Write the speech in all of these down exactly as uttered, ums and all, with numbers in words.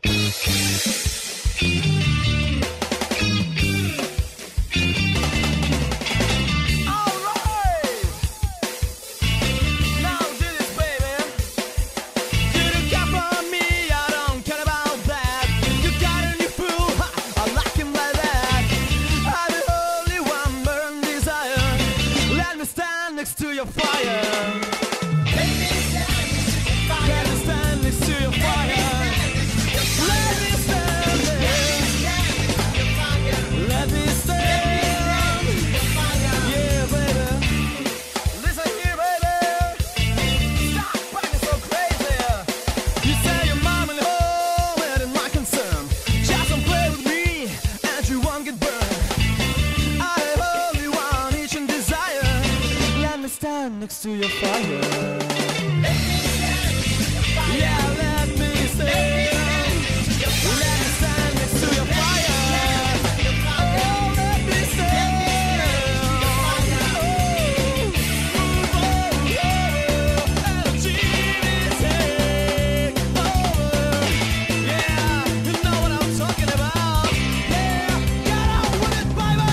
Next to your fire. Let me stand next to your fire. Let me stand there. Let me stand. Yeah, baby. Listen here, baby. Stop acting so crazy. You say your mom and home and it's my concern. Just don't play with me and you won't get burned. Stand next to your fire. Let me stand. Yeah, let me stand. Let me stand next to your fire. Oh, let me stand. Oh, oh, yeah. Energy is take over. Yeah, you know what I'm talking about. Yeah, get out with it, baby.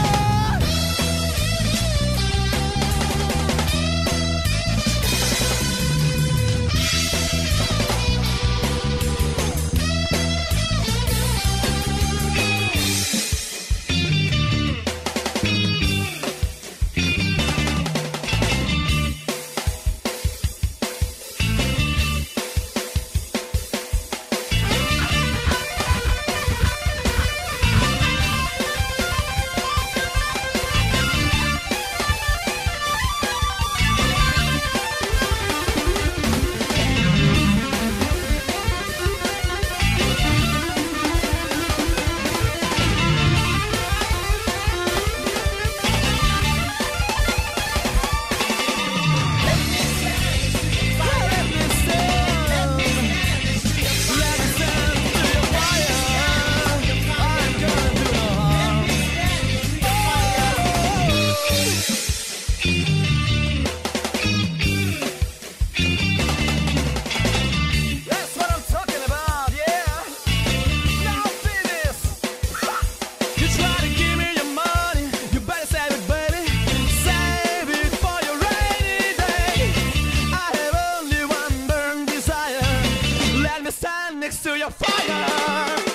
Next to your fire.